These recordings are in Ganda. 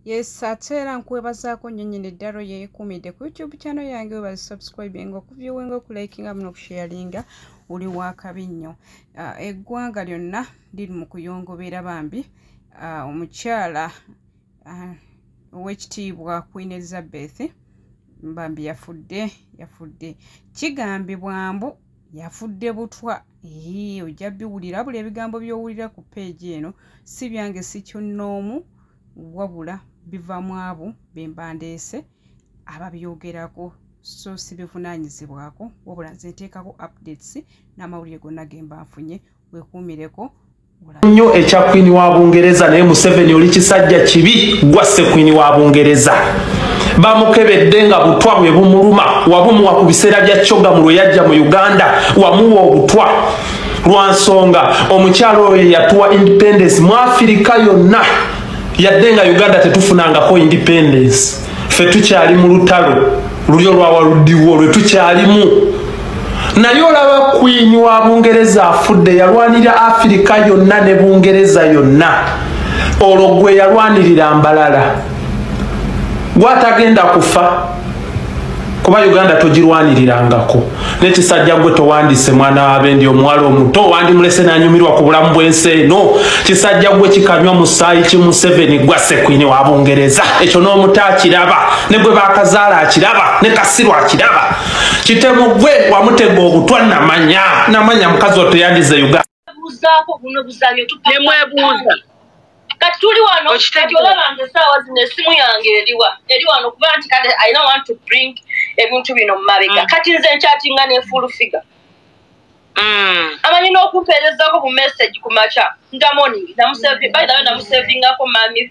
Yes, atera nkwebazaako nnyo nnyini eddalo yeekumidde ku YouTube channel yange we subscribing okuviewinga okulikinga muno okusharinga uli wakabi nnyo. Eggwanga lyonna liri mu kuyongobera bambi omukyala ow'ekitiibwa Queen Elizabeth bambi yafudde kigambibwa mbu yafudde butwa. Ojja biwulira buli ebigambo by'owulira ku page eno si byange si kyonnoomu wabula bivamu abo bembandeese ababyogerako so si bivunaanyizibwako wabula nze nteekako updates n'amawulire gonna ge mba nfunye weekuumireko nnyo ekya Queen wa Bungereza naye Museveni oli kisajja kibi gwasse Queen wa Bungereza bamukebedde nga butwa bwe bumuluma wabumuwa ku biseera bya Kyoga mu lweyajja mu Uganda wamuwa obutwa lwansonga omukyalo oyo yatuwa independence mu Afirika yonna yadde nga Uganda tetufunangako independence ffe tukyali mu lutalo luli olwawaluddiwo lwe tukyalimu naye olaba Queen wa Bungereza afudde yalwanira Afirika yonna ne Bungereza yonna olwo gwe yalwanirira Mbalala gwatagenda kufa kuba Uganda togirwanirirangako nekisajja gwe towandise mwana w'abendi omuwala omuto wandimulese n'anyumirwa ku bulamu bw'ensi eno kisajja gwe kikanywa musaayi ki Museveni gwasse Queen wa Bungereza ekyo n'omuto akiraba ne gwe baakazaala akiraba ne Kasirwa akiraba kitemu gwe wamutega obutwa namanya mukazi oyo teyandize Uganda buzaako buno buzanyo nemwebuuza kati tuli wano kati olaba nze essaawa zino essimu yange eri wano kuba nti kati I don't want to bring ebintu bino mu mabega kati nze nkyatinga ne full figure amanyi n'okumpeerezaako bu message ku makya nta morning namusevingako mami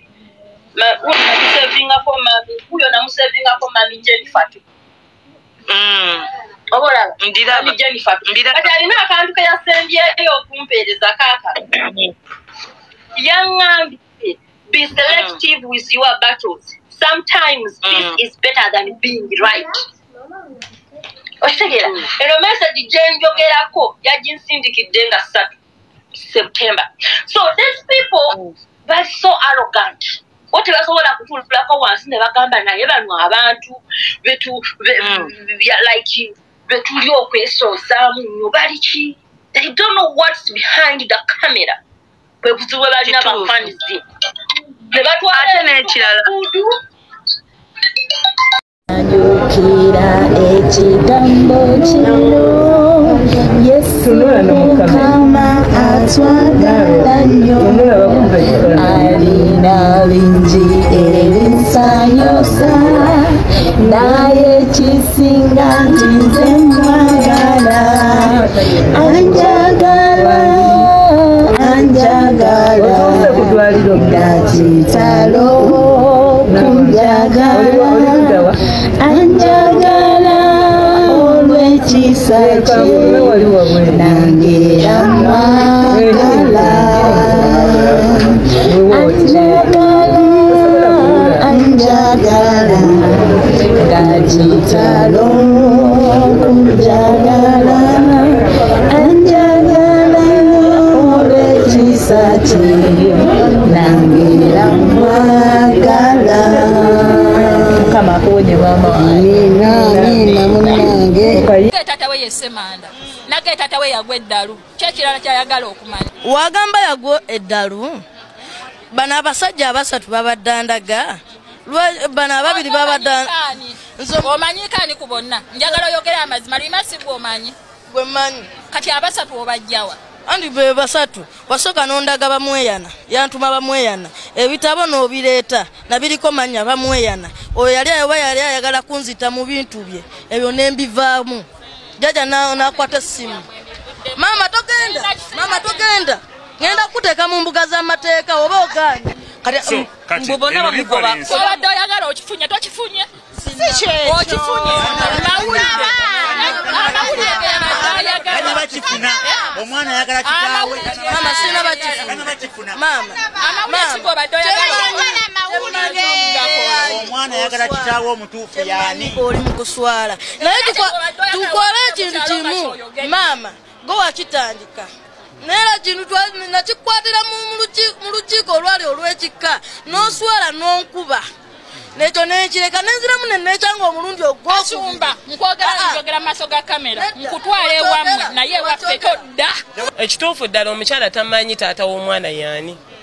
huyo namusevingako mami Jennifer obolaba mami Jennifer kati alina akantu ke yasembyeyo okumpeereza kaaka Young be selective with your battles. Sometimes peace is better than being right. Oshtegera. Eno message jenjogerako yajinsindikidde nga 3 September. So these people they're so arrogant. What basobola kutulako wansi ne bagamba naye bano abantu like betuli okwesoosamu nnyo bali ki? They don't know what's behind the camera. Bwebuziwe balina bafanizi ne batwala n'ekirala Anyukira ekigambo kino Yesu Mukama atwagala nnyo alina lingi erinsanyusa naye kisinga nti nze mwagala anjagala Kitalo kunjagala anjagala olw'ekisa kye nange amwagala anjagala nga kitalo kunjagala anjagala olw'ekisa kye nangira mwagala kama konye mama nina munange tata we yesemanda nage tata we yagwe eddalu kyekirala kyayagala okumanya wagamba yagwe eddalu bana abasajja abasatu babaddandaga bana ababiri babaddandaga omanyikani ku bonna njagala oyogera amazima limasi gwomanyi gwe manyi kati abasatu obajjawa andi be basatu wasoka nondaga bamweyana yantuma bamweyana ebitabo n'obireeta nabiriko manya bamweyana oyo yali ayagala kunzita mu bintu bye ebyo nembivaamu jaja nakwata essimu mama togenda ngenda kuteeka mu mbuga z'amateeka oba oganye kati mbona bamugoba obadde oyagala okifunye tokifunye okifunye omwana ayagala kitaawe mama sina bakifuna mama omwana ayagala kitaawe omutuufu yaani oli mu kuswala naye tukole ekintu kimu mama go wakitandika Nera kintu nakikwatira mu lukiiko olwali olw'ekika n'oswala n'onkuba nekyo nekireka nenziramu nenekyanga omulundi ogwosumba nkwogera maaso ga kamera nkutwala ewammwe naye ewaffe todda ekituufu ddala omukyala tamanyi taata w'omwana yaani